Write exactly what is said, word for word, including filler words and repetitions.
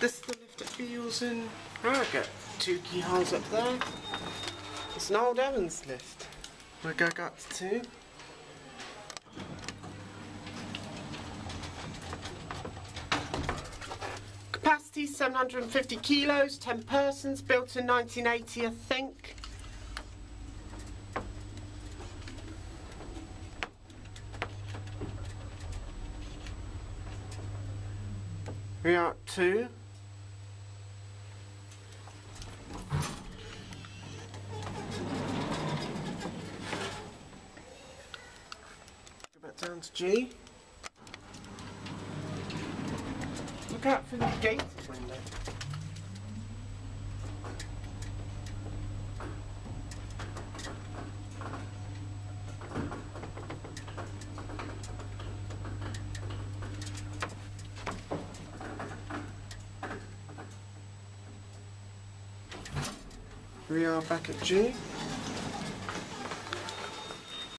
This is the lift at Beales in Harrogate. Two keyholes up there. It's an old Evans lift. We'll go up to two. Capacity seven hundred fifty kilos, ten persons, built in nineteen eighty I think. We are at two. Go back down to G. Look out for the gate window. We are back at G.